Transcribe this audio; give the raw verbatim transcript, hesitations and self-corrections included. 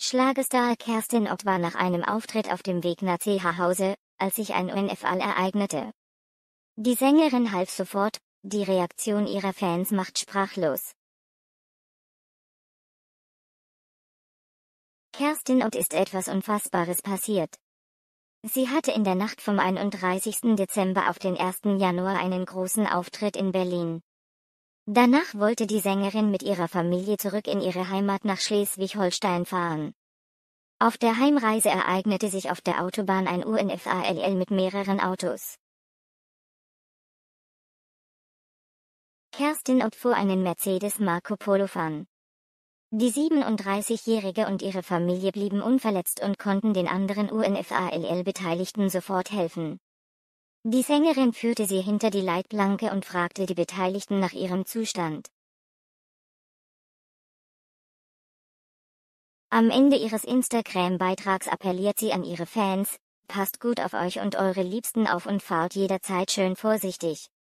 Schlagerstar Kerstin Ott war nach einem Auftritt auf dem Weg nach zu Hause, als sich ein Unfall ereignete. Die Sängerin half sofort, die Reaktion ihrer Fans macht sprachlos. Kerstin Ott ist etwas Unfassbares passiert. Sie hatte in der Nacht vom einunddreißigsten Dezember auf den ersten Januar einen großen Auftritt in Berlin. Danach wollte die Sängerin mit ihrer Familie zurück in ihre Heimat nach Schleswig-Holstein fahren. Auf der Heimreise ereignete sich auf der Autobahn ein Unfall mit mehreren Autos. Kerstin Ott fuhr einen Mercedes Marco Polo Fan. Die siebenunddreißigjährige und ihre Familie blieben unverletzt und konnten den anderen Unfall-Beteiligten sofort helfen. Die Sängerin führte sie hinter die Leitplanke und fragte die Beteiligten nach ihrem Zustand. Am Ende ihres Instagram-Beitrags appelliert sie an ihre Fans: Passt gut auf euch und eure Liebsten auf und fahrt jederzeit schön vorsichtig.